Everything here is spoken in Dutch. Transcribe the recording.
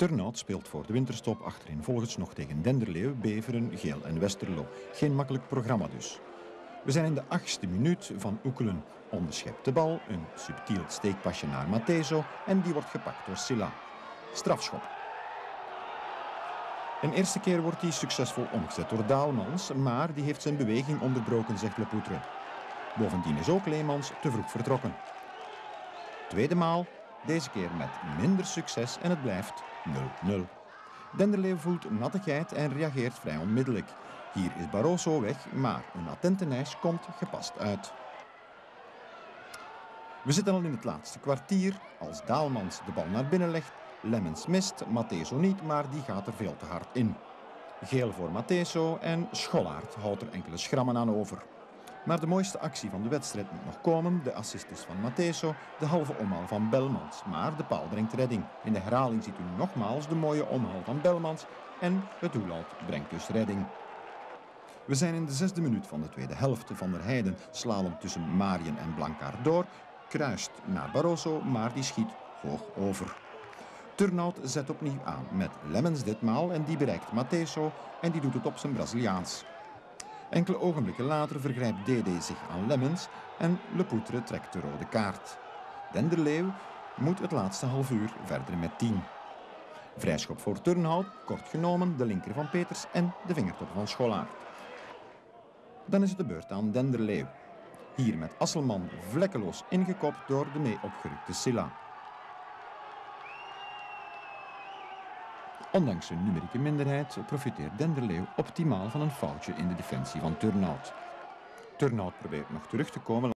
Turnhout speelt voor de winterstop achtereenvolgens nog tegen Denderleeuw, Beveren, Geel en Westerlo. Geen makkelijk programma dus. We zijn in de 8e minuut van Oekelen. Onderschept de bal, een subtiel steekpasje naar Mateso en die wordt gepakt door Silla. Strafschop. Een eerste keer wordt hij succesvol omgezet door Daalmans, maar die heeft zijn beweging onderbroken, zegt Le Poutre. Bovendien is ook Leemans te vroeg vertrokken. Tweede maal, deze keer met minder succes en het blijft 0-0. Denderleeuw voelt nattigheid en reageert vrij onmiddellijk. Hier is Barroso weg, maar een attente Nijs komt gepast uit. We zitten al in het laatste kwartier. Als Daalmans de bal naar binnen legt, Lemmens mist, Mateso niet, maar die gaat er veel te hard in. Geel voor Mateso en Schollaert houdt er enkele schrammen aan over. Maar de mooiste actie van de wedstrijd moet nog komen. De assist is van Mateso, de halve omhaal van Belmans. Maar de paal brengt redding. In de herhaling ziet u nogmaals de mooie omhaal van Belmans. En het doellout brengt dus redding. We zijn in de 6e minuut van de tweede helft. Van der Heijden slalom tussen Marien en Blankaart door. Kruist naar Barroso, maar die schiet hoog over. Turnhout zet opnieuw aan met Lemmens ditmaal en die bereikt Mateso en die doet het op zijn Braziliaans. Enkele ogenblikken later vergrijpt DD zich aan Lemmens en Le Poutre trekt de rode kaart. Denderleeuw moet het laatste half uur verder met 10. Vrijschop voor Turnhout, kort genomen, de linker van Peters en de vingertop van Schollaert. Dan is het de beurt aan Denderleeuw. Hier met Asselman vlekkeloos ingekopt door de mee opgerukte Silla. Ondanks zijn numerieke minderheid profiteert Denderleeuw optimaal van een foutje in de defensie van Turnhout. Turnhout probeert nog terug te komen.